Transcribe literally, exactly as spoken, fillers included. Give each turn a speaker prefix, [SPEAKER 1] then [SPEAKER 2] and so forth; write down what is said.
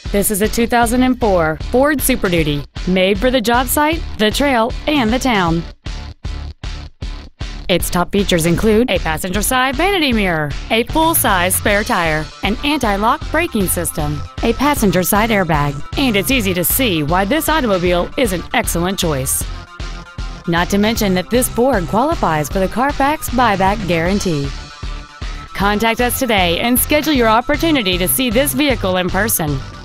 [SPEAKER 1] This is a two thousand four Ford Super Duty, made for the job site, the trail, and the town. Its top features include a passenger side vanity mirror, a full-size spare tire, an anti-lock braking system, a passenger side airbag, and it's easy to see why this automobile is an excellent choice. Not to mention that this Ford qualifies for the Carfax buyback guarantee. Contact us today and schedule your opportunity to see this vehicle in person.